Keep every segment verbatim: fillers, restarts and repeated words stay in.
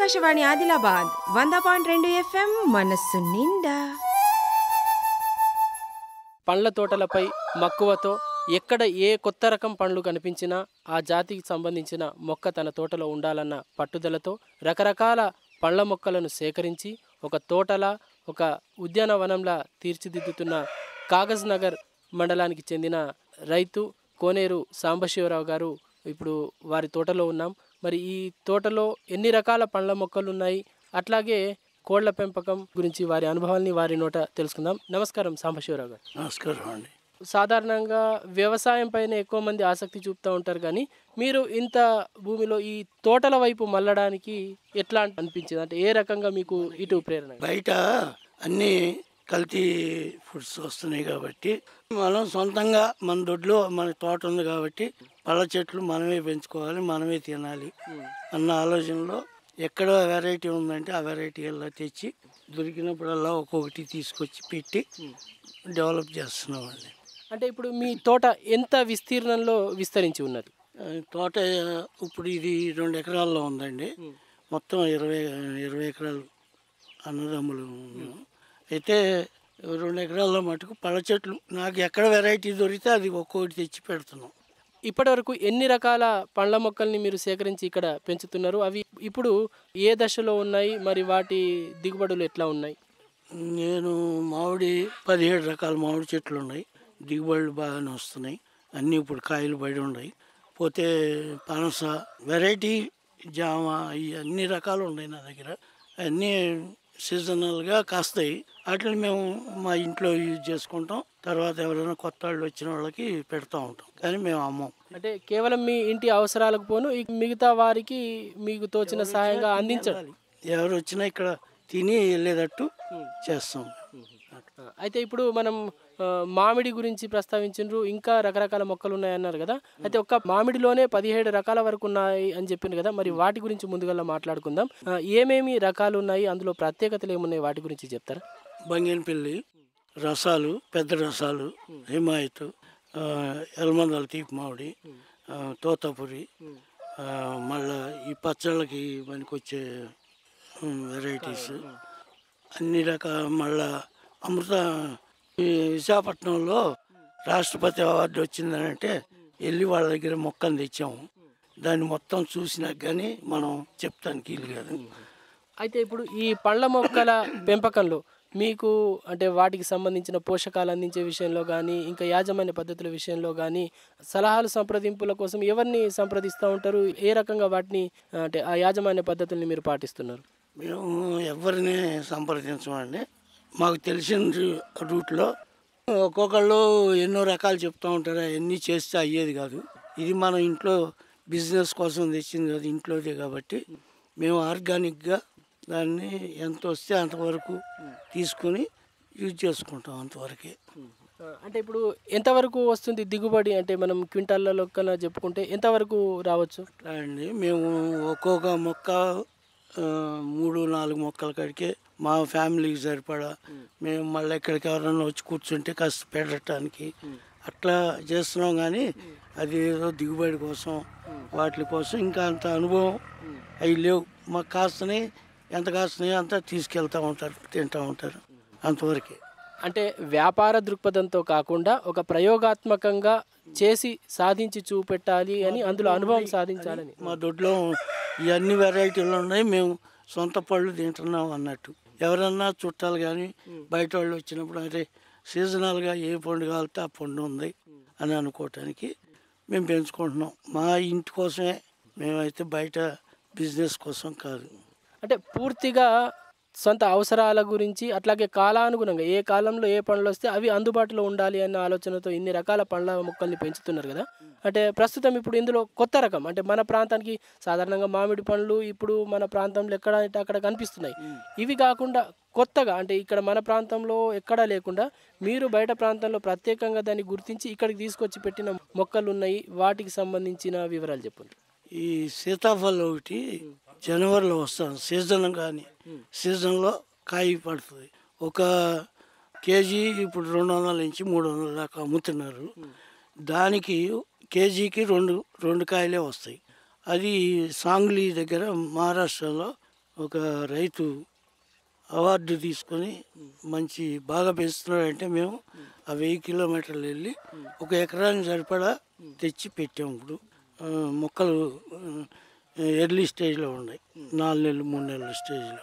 ఆకాశవాణి ఆదిలాబాద్ వంద పాయింట్ రెండు ఎఫ్ఎం మనస్సు నిండా. పండ్ల తోటలపై మక్కువతో ఎక్కడ ఏ కొత్త రకం పండ్లు కనిపించినా ఆ జాతికి సంబంధించిన మొక్క తన తోటలో ఉండాలన్న పట్టుదలతో రకరకాల పండ్ల మొక్కలను సేకరించి ఒక తోటలా ఒక ఉద్యానవనంలా తీర్చిదిద్దుతున్న కాగజ్ నగర్ మండలానికి చెందిన రైతు కోనేరు సాంబశివరావు గారు ఇప్పుడు వారి తోటలో ఉన్నాం. మరి ఈ తోటలో ఎన్ని రకాల పండ్ల మొక్కలు ఉన్నాయి, అట్లాగే కోళ్ల పెంపకం గురించి వారి అనుభవాల్ని వారి నోట తెలుసుకుందాం. నమస్కారం సాంబశివరావు గారు. నమస్కారం అండి. సాధారణంగా వ్యవసాయం పైన ఎక్కువ మంది ఆసక్తి చూపుతూ ఉంటారు, కానీ మీరు ఇంత భూమిలో ఈ తోటల వైపు మళ్ళడానికి ఎట్లా అనిపించింది? అంటే ఏ రకంగా మీకు ఇటు ప్రేరణ? బయట అన్నీ కల్తీ ఫుడ్స్ వస్తున్నాయి కాబట్టి మనం సొంతంగా మన దొడ్లో మన తోట ఉంది కాబట్టి పళ్ళ చెట్లు మనమే పెంచుకోవాలి, మనమే తినాలి అన్న ఆలోచనలో ఎక్కడ వెరైటీ ఉందంటే ఆ వెరైటీ ఎలా తెచ్చి దొరికినప్పుడల్లా ఒక్కొక్కటి తీసుకొచ్చి పెట్టి డెవలప్ చేస్తున్నాం అండి. అంటే ఇప్పుడు మీ తోట ఎంత విస్తీర్ణంలో విస్తరించి ఉన్నది? తోట ఇప్పుడు ఇది రెండు ఎకరాల్లో ఉందండి. మొత్తం ఇరవై ఇరవై ఎకరాలు అన్నదమ్ములు. అయితే రెండు ఎకరాల్లో మటుకు పళ్ళ చెట్లు నాకు ఎక్కడ వెరైటీ దొరికితే అది ఒక్కొక్కటి తెచ్చి పెడుతున్నాం. ఇప్పటి వరకు ఎన్ని రకాల పండ్ల మొక్కల్ని మీరు సేకరించి ఇక్కడ పెంచుతున్నారు? అవి ఇప్పుడు ఏ దశలో ఉన్నాయి, మరి వాటి దిగుబడులు ఎట్లా ఉన్నాయి? నేను మామిడి పదిహేడు రకాల మామిడి చెట్లు ఉన్నాయి, దిగుబడులు బాగానే వస్తున్నాయి. అన్నీ ఇప్పుడు కాయలు బడి ఉన్నాయి. పోతే పనస వెరైటీ, జామ, ఇవి అన్ని రకాలు ఉన్నాయి నా దగ్గర. అన్నీ సీజనల్గా కాస్తాయి. వాటిని మేము మా ఇంట్లో యూజ్ చేసుకుంటాం. తర్వాత ఎవరైనా కొత్త వాళ్ళు వచ్చిన వాళ్ళకి పెడతా ఉంటాం, కానీ మేము అమ్మం. అంటే కేవలం మీ ఇంటి అవసరాలకు పోను మిగతా వారికి మీకు తోచిన సహాయంగా అందించాలి. ఎవరు వచ్చినా ఇక్కడ తిని వెళ్ళేటట్టు చేస్తాం. అయితే ఇప్పుడు మనం మామిడి గురించి ప్రస్తావించారు, ఇంకా రకరకాల మొక్కలు ఉన్నాయన్నారు కదా. అయితే ఒక్క మామిడిలోనే పదిహేడు రకాల వరకు ఉన్నాయి అని చెప్పింది కదా, మరి వాటి గురించి ముందుగా మాట్లాడుకుందాం. ఏమేమి రకాలు ఉన్నాయి, అందులో ప్రత్యేకతలు ఏమున్నాయి, వాటి గురించి చెప్తారా? బంగినపల్లి రసాలు, పెద్ద రసాలు, హిమాయత్, ఎల్మందల తీపి మామిడి, తోతాపురి, మళ్ళా ఈ పచ్చళ్ళకి పనికొచ్చే వెరైటీస్ అన్ని రకాల. మళ్ళా అమృత విశాఖపట్నంలో రాష్ట్రపతి అవార్డు వచ్చిందనంటే వెళ్ళి వాళ్ళ దగ్గర మొక్కను తెచ్చాము. దాన్ని మొత్తం చూసినాక కానీ మనం చెప్తానికి వీలు కాదు. అయితే ఇప్పుడు ఈ పండ్ల మొక్కల పెంపకంలో మీకు అంటే వాటికి సంబంధించిన పోషకాలు అందించే విషయంలో కానీ, ఇంకా యాజమాన్య పద్ధతుల విషయంలో కానీ సలహాలు సంప్రదింపుల కోసం ఎవరిని సంప్రదిస్తూ ఉంటారు? ఏ రకంగా వాటిని అంటే ఆ యాజమాన్య పద్ధతుల్ని మీరు పాటిస్తున్నారు? మేము ఎవరిని సంప్రదించమండి. మాకు తెలిసిన రూట్లో ఒక్కొక్కళ్ళు ఎన్నో రకాలు చెప్తూ ఉంటారు. అవన్నీ చేస్తే అయ్యేది కాదు. ఇది మన ఇంట్లో బిజినెస్ కోసం తెచ్చింది కదా, ఇంట్లోదే కాబట్టి మేము ఆర్గానిక్గా దాన్ని ఎంత వస్తే అంతవరకు తీసుకొని యూజ్ చేసుకుంటాం, అంతవరకే. అంటే ఇప్పుడు ఎంతవరకు వస్తుంది దిగుబడి? అంటే మనం క్వింటాల్లో కన్నా చెప్పుకుంటే ఎంతవరకు రావచ్చు అండి? మేము ఒక్కొక్క మొక్క మూడు నాలుగు మొక్కల కాడికే మా ఫ్యామిలీకి సరిపడా మేము మళ్ళీ ఎక్కడికి ఎవరైనా వచ్చి కూర్చుంటే కాస్త పెట్టడానికి అట్లా చేస్తున్నాం. కానీ అది ఏదో దిగుబడి కోసం వాటి కోసం ఇంకా అంత అనుభవం అవి లేవు. మాకు కాస్తని ఎంత కాస్తున్నాయో అంతా తీసుకెళ్తూ ఉంటారు, తింటూ ఉంటారు, అంతవరకే. అంటే వ్యాపార దృక్పథంతో కాకుండా ఒక ప్రయోగాత్మకంగా చేసి సాధించి చూపెట్టాలి అని, అందులో అనుభవం సాధించాలని. మా దొడ్లో ఇవన్నీ వెరైటీలు ఉన్నాయి, మేము సొంత పళ్ళు తింటున్నాం అన్నట్టు. ఎవరన్నా చుట్టాలు కానీ బయట వాళ్ళు వచ్చినప్పుడు అదే సీజనల్గా ఏ పండు కావాలితే ఆ పండు ఉంది అని అనుకోవటానికి మేము పెంచుకుంటున్నాం. మా ఇంటి కోసమే, మేమైతే బయట బిజినెస్ కోసం కాదు. అంటే పూర్తిగా సొంత అవసరాల గురించి, అట్లాగే కాలానుగుణంగా ఏ కాలంలో ఏ పండ్లు వస్తే అవి అందుబాటులో ఉండాలి అన్న ఆలోచనతో ఇన్ని రకాల పండ్ల మొక్కల్ని పెంచుతున్నారు కదా. అంటే ప్రస్తుతం ఇప్పుడు ఇందులో కొత్త రకం అంటే మన ప్రాంతానికి సాధారణంగా మామిడి పండ్లు ఇప్పుడు మన ప్రాంతంలో ఎక్కడ అంటే అక్కడ కనిపిస్తున్నాయి. ఇవి కాకుండా కొత్తగా అంటే ఇక్కడ మన ప్రాంతంలో ఎక్కడా లేకుండా మీరు బయట ప్రాంతంలో ప్రత్యేకంగా దాన్ని గుర్తించి ఇక్కడికి తీసుకొచ్చి పెట్టిన మొక్కలు ఉన్నాయి, వాటికి సంబంధించిన వివరాలు చెప్పండి. ఈ సీతాఫలం ఒకటి జనవరిలో వస్తాను, సీజన్ కానీ సీజన్లో కాయ పడుతుంది. ఒక కేజీ ఇప్పుడు రెండు వందల నుంచి మూడు వందల దాకా అమ్ముతున్నారు. దానికి కేజీకి రెండు రెండు కాయలే వస్తాయి. అది సాంగ్లీ దగ్గర మహారాష్ట్రలో ఒక రైతు అవార్డు తీసుకొని మంచి బాగా పెంచుతున్నాడంటే మేము ఆ వెయ్యి కిలోమీటర్లు వెళ్ళి ఒక ఎకరానికి సరిపడా తెచ్చి పెట్టాము. ఇప్పుడు ఆ, మొక్కలు ఎర్లీ స్టేజ్లో ఉన్నాయి, నాలుగు నెలలు మూడు నెలల స్టేజ్లో.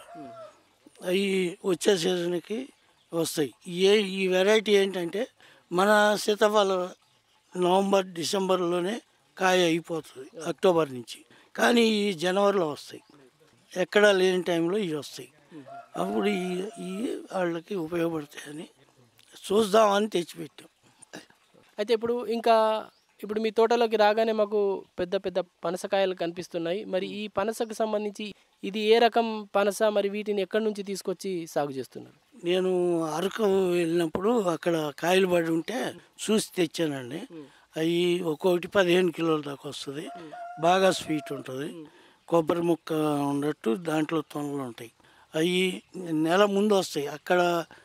అవి వచ్చే సీజన్కి వస్తాయి. ఏ ఈ వెరైటీ ఏంటంటే మన సీతాఫలం నవంబర్ డిసెంబర్లోనే కాయ అయిపోతుంది, అక్టోబర్ నుంచి. కానీ ఈ జనవరిలో వస్తాయి, ఎక్కడా లేని టైంలో ఇవి వస్తాయి. అప్పుడు ఈ ఈ వాళ్ళకి ఉపయోగపడతాయని చూద్దామని తెచ్చిపెట్టాం. అయితే ఇప్పుడు ఇంకా ఇప్పుడు మీ తోటలోకి రాగానే మాకు పెద్ద పెద్ద పనసకాయలు కనిపిస్తున్నాయి. మరి ఈ పనసకు సంబంధించి ఇది ఏ రకం పనస, మరి వీటిని ఎక్కడి నుంచి తీసుకొచ్చి సాగు చేస్తున్నారు? నేను అరకు వెళ్ళినప్పుడు అక్కడ కాయలు పడి ఉంటే చూసి తెచ్చానండి. అవి ఒక్కొక్కటి పదిహేను కిలోల దాకా వస్తుంది. బాగా స్వీట్ ఉంటుంది, కొబ్బరి ముక్క ఉన్నట్టు దాంట్లో తొనలు ఉంటాయి. అవి నెల ముందు వస్తాయి. అక్కడ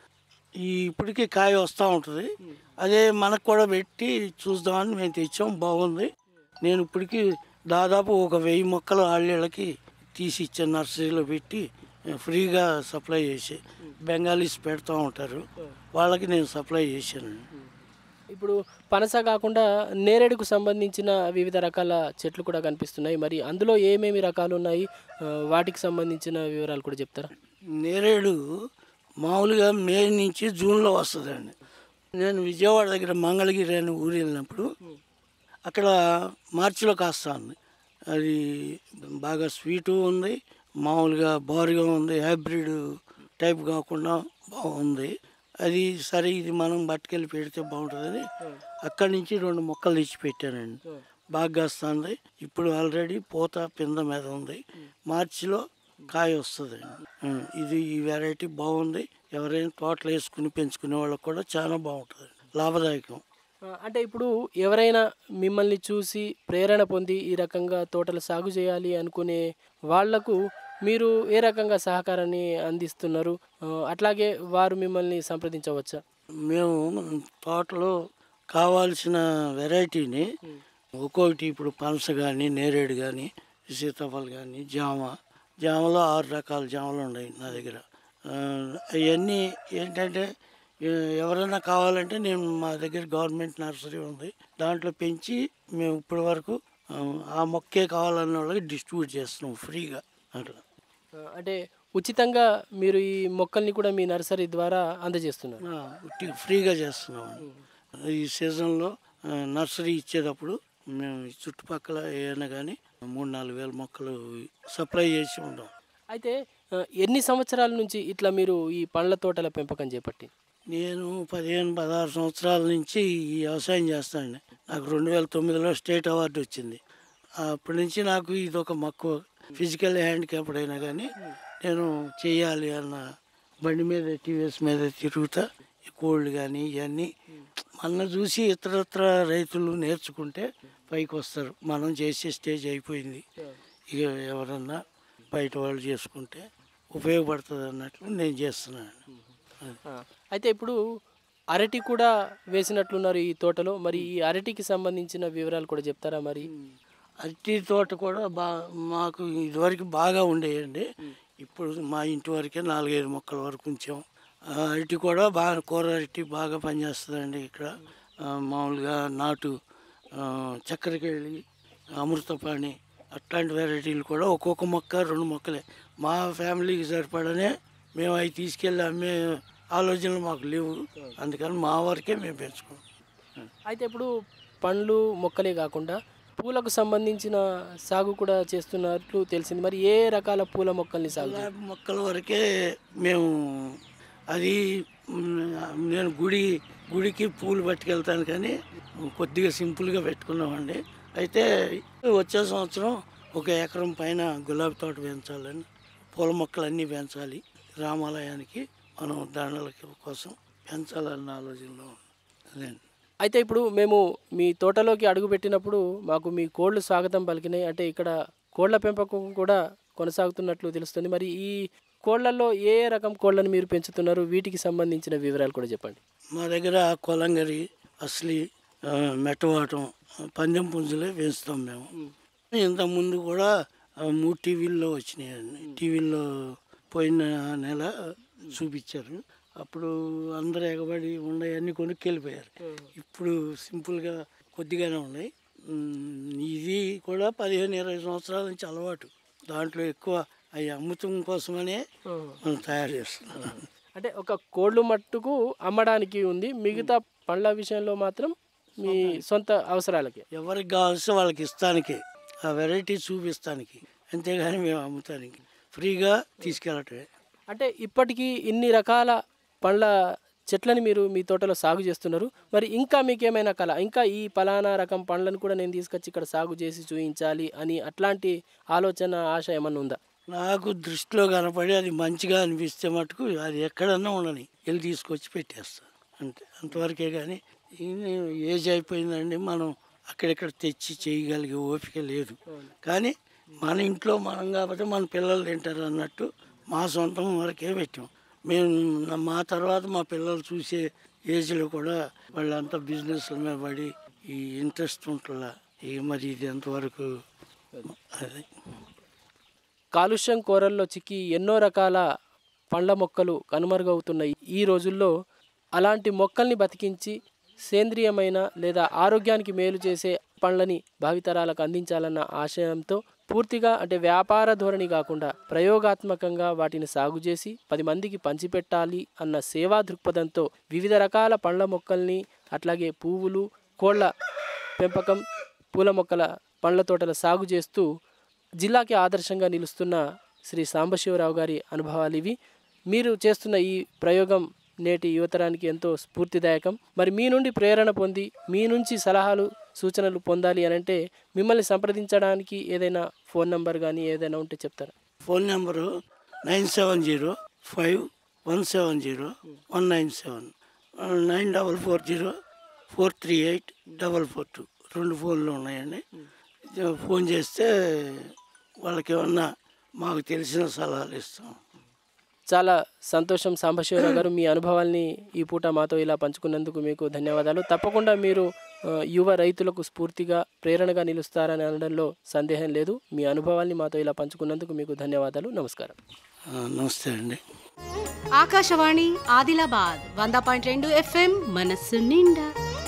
ఈ ఇప్పటికీ కాయ వస్తూ ఉంటుంది. అదే మనకు కూడా పెట్టి చూద్దామని మేము తెచ్చాం, బాగుంది. నేను ఇప్పటికీ దాదాపు ఒక వెయ్యి మొక్కలు ఆళ్ళకి తీసి ఇచ్చాను, నర్సరీలో పెట్టి ఫ్రీగా సప్లై చేసి. బెంగాలీస్ పెడతా ఉంటారు, వాళ్ళకి నేను సప్లై చేశాను. ఇప్పుడు పనస కాకుండా నేరేడుకు సంబంధించిన వివిధ రకాల చెట్లు కూడా కనిపిస్తున్నాయి. మరి అందులో ఏమేమి రకాలు ఉన్నాయి, ఆ, వాటికి సంబంధించిన వివరాలు కూడా చెప్తారా? నేరేడు మామూలుగా మే నుంచి జూన్లో వస్తుందండి. నేను విజయవాడ దగ్గర మంగళగిరి అని ఊరు వెళ్ళినప్పుడు అక్కడ మార్చిలో కాస్తుంది. అది బాగా స్వీటు ఉంది, మామూలుగా బారుగా ఉంది, హైబ్రిడ్ టైప్ కాకుండా బాగుంది. అది సరే ఇది మనం పట్టుకెళ్ళి పెడితే బాగుంటుందని అక్కడి నుంచి రెండు మొక్కలు తెచ్చి పెట్టానండి. బాగా కాస్తుంది. ఇప్పుడు ఆల్రెడీ పూత పింద మీద ఉంది, మార్చిలో కాయ వస్తుంది. ఇది ఈ వెరైటీ బాగుంది. ఎవరైనా తోటలు వేసుకుని పెంచుకునే వాళ్ళకి కూడా చాలా బాగుంటుంది, లాభదాయకం. ఆ, అంటే ఇప్పుడు ఎవరైనా మిమ్మల్ని చూసి ప్రేరణ పొంది ఈ రకంగా తోటలు సాగు చేయాలి అనుకునే వాళ్లకు మీరు ఏ రకంగా సహకారాన్ని అందిస్తున్నారు? ఆ, అట్లాగే వారు మిమ్మల్ని సంప్రదించవచ్చా? మేము తోటలో కావాల్సిన వెరైటీని ఒక్కొక్కటి, ఇప్పుడు పనస కానీ, నేరేడు కానీ, సీతాఫలం కానీ, జామ, జామలో ఆరు రకాల జామలు ఉన్నాయి నా దగ్గర. అవన్నీ ఏంటంటే ఎవరైనా కావాలంటే నేను మా దగ్గర గవర్నమెంట్ నర్సరీ ఉంది, దాంట్లో పెంచి మేము ఇప్పటి వరకు ఆ మొక్కే కావాలన్న వాళ్ళకి డిస్ట్రిబ్యూట్ చేస్తున్నాం ఫ్రీగా. అట్లా ఆ, అంటే ఉచితంగా మీరు ఈ మొక్కల్ని కూడా మీ నర్సరీ ద్వారా అందజేస్తున్నారు? ఆ, ఉట్టి ఫ్రీగా చేస్తున్నాం. ఈ సీజన్లో నర్సరీ ఇచ్చేటప్పుడు మేము ఈ చుట్టుపక్కల ఏమైనా కానీ మూడు నాలుగు వేల మొక్కలు సప్లై చేసి ఉంటాం. అయితే ఆ, ఎన్ని సంవత్సరాల నుంచి ఇట్లా మీరు ఈ పండ్ల తోటల పెంపకం చేపట్టి? నేను పదిహేను పదహారు సంవత్సరాల నుంచి ఈ వ్యవసాయం చేస్తానండి. నాకు రెండు వేల తొమ్మిదిలో స్టేట్ అవార్డు వచ్చింది. అప్పటి నుంచి నాకు ఇది ఒక మక్కువ. ఫిజికల్ హ్యాండిక్యాప్డ్ అయినా కానీ నేను చేయాలి అన్న బండి మీద, టీవీఎస్ మీద తిరుగుతా. ఈ కోళ్ళు కానీ ఇవన్నీ మన చూసి ఇతరత్ర రైతులు నేర్చుకుంటే పైకి వస్తారు. మనం చేసే స్టేజ్ అయిపోయింది, ఇక ఎవరన్నా బయట వాళ్ళు చేసుకుంటే ఉపయోగపడుతుంది అన్నట్లు నేను చేస్తున్నాను. ఆ, అయితే ఇప్పుడు అరటి కూడా వేసినట్లున్నారు ఈ తోటలో. మరి ఈ అరటికి సంబంధించిన వివరాలు కూడా చెప్తారా? మరి అరటి తోట కూడా బా మాకు ఇదివరకు బాగా ఉండేయండి. ఇప్పుడు మా ఇంటి వరకే నాలుగైదు మొక్కల వరకు ఉంచాం. ఆ, అరటి కూడా బాగా, కూర అరటి బాగా పనిచేస్తుందండి ఇక్కడ. ఆ, మామూలుగా నాటు ఆ, చక్కెరకేళి, అమృతపాణి అట్లాంటి వెరైటీలు కూడా ఒక్కొక్క మొక్క రెండు మొక్కలే. మా ఫ్యామిలీకి సరిపడనే మేము అవి తీసుకెళ్ళి అమ్మే ఆలోచనలు మాకు లేవు, అందుకని మా వరకే మేము పెంచుకోం. అయితే ఇప్పుడు పండ్లు మొక్కలే కాకుండా పూలకు సంబంధించిన సాగు కూడా చేస్తున్నట్లు తెలిసింది. మరి ఏ రకాల పూల మొక్కల్ని సాగు? గులాబీ మొక్కల వరకే మేము, అది నేను గుడి గుడికి పూలు పట్టుకెళ్తాను కానీ కొద్దిగా సింపుల్గా పెట్టుకున్నామండి. అయితే వచ్చే సంవత్సరం ఒక ఎకరం పైన గులాబీ తోట పెంచాలని, పూల మొక్కలన్నీ పెంచాలి, రామాలయానికి మనం దండల కోసం పెంచాలన్న ఆలోచనలో అదే. అయితే ఇప్పుడు మేము మీ తోటలోకి అడుగుపెట్టినప్పుడు మాకు మీ కోళ్ళు స్వాగతం పలికినాయి. అంటే ఇక్కడ కోళ్ల పెంపకం కూడా కొనసాగుతున్నట్లు తెలుస్తుంది. మరి ఈ కోళ్లలో ఏ రకం కోళ్ళను మీరు పెంచుతున్నారు, వీటికి సంబంధించిన వివరాలు కూడా చెప్పండి. మా దగ్గర కొలంగరి, అసలి, మెట్టవాటం, పందెం పుంజులే పెంచుతాం మేము. ఇంతకుముందు కూడా మూడు టీవీల్లో వచ్చినాయండి. టీవీల్లో పోయిన నెల చూపించారు. అప్పుడు అందరూ ఎగబడి ఉన్నాయి అన్నీ కొనుక్కెళ్ళిపోయారు. ఇప్పుడు సింపుల్గా కొద్దిగానే ఉన్నాయి. ఇది కూడా పదిహేను ఇరవై సంవత్సరాల నుంచి అలవాటు. దాంట్లో ఎక్కువ అవి అమ్ముతం కోసమనే మనం తయారు చేస్తున్నాం. అంటే ఒక కోళ్ళు మట్టుకు అమ్మడానికి ఉంది, మిగతా పండ్ల విషయంలో మాత్రం మీ సొంత అవసరాలకి ఎవరికి కావాల్సిన వాళ్ళకి ఇస్తానికి, ఆ వెరైటీ చూపిస్తానికి, అంతేగాని మేము అమ్ముతానికి ఫ్రీగా తీసుకెళ్ళటమే. అంటే ఇప్పటికీ ఇన్ని రకాల పండ్ల చెట్లని మీరు మీ తోటలో సాగు చేస్తున్నారు. మరి ఇంకా మీకు ఏమైనా కళ, ఇంకా ఈ పలానా రకం పండ్లను కూడా నేను తీసుకొచ్చి ఇక్కడ సాగు చేసి చూపించాలి అని అట్లాంటి ఆలోచన, ఆశ ఏమన్నా ఉందా? నాకు దృష్టిలో కనపడి అది మంచిగా అనిపిస్తే మటుకు అది ఎక్కడన్నా ఉండని వెళ్ళి తీసుకొచ్చి పెట్టేస్తాను అంతే. అంతవరకే కానీ ఏజ్ అయిపోయిందండి, మనం అక్కడెక్కడ తెచ్చి చేయగలిగే ఓపిక లేదు. కానీ మన ఇంట్లో మనం కాబట్టి మన పిల్లలు తింటారు అన్నట్టు మా సొంతం వరకే పెట్టాం. మేము మా తర్వాత మా పిల్లలు చూసే ఏజ్లో కూడా వాళ్ళంతా బిజినెస్ల మీద పడి ఈ ఇంట్రెస్ట్ ఉంటుందా ఈ మరి ఇది ఎంతవరకు అది. కాలుష్యం కోరల్లో చిక్కి ఎన్నో రకాల పండ్ల మొక్కలు కనుమరుగవుతున్నాయి ఈ రోజుల్లో. అలాంటి మొక్కల్ని బతికించి సేంద్రియమైన లేదా ఆరోగ్యానికి మేలు చేసే పండ్లని భావితరాలకు అందించాలన్న ఆశయంతో పూర్తిగా అంటే వ్యాపార ధోరణి కాకుండా ప్రయోగాత్మకంగా వాటిని సాగు చేసి పది మందికి పంచిపెట్టాలి అన్న సేవా దృక్పథంతో వివిధ రకాల పండ్ల మొక్కల్ని, అట్లాగే పువ్వులు, కోళ్ళ పెంపకం, పూల మొక్కల పండ్ల తోటల సాగు చేస్తూ జిల్లాకి ఆదర్శంగా నిలుస్తున్న శ్రీ సాంబశివరావు గారి అనుభవాలు ఇవి. మీరు చేస్తున్న ఈ ప్రయోగం నేటి యువతరానికి ఎంతో స్ఫూర్తిదాయకం. మరి మీ నుండి ప్రేరణ పొంది మీ నుంచి సలహాలు సూచనలు పొందాలి అని అంటే మిమ్మల్ని సంప్రదించడానికి ఏదైనా ఫోన్ నెంబర్ కానీ ఏదైనా ఉంటే చెప్తారా? Phone number nine seven zero five one seven zero one nine seven nine double four zero four three eight double four two రెండు ఫోన్లు ఉన్నాయండి. ఫోన్ చేస్తే వాళ్ళకి ఏమన్నా మాకు తెలిసిన సలహాలు ఇస్తాం. చాలా సంతోషం సాంబశివరావు గారు, మీ అనుభవాల్ని ఈ పూట మాతో ఇలా పంచుకున్నందుకు మీకు ధన్యవాదాలు. తప్పకుండా మీరు యువ రైతులకు స్ఫూర్తిగా ప్రేరణగా నిలుస్తారని అనడంలో సందేహం లేదు. మీ అనుభవాల్ని మాతో ఇలా పంచుకున్నందుకు మీకు ధన్యవాదాలు. నమస్కారం. నమస్తే అండి. ఆకాశవాణి ఆదిలాబాద్ వంద పాయింట్ రెండు ఎఫ్ఎం మనస్సు నిండా.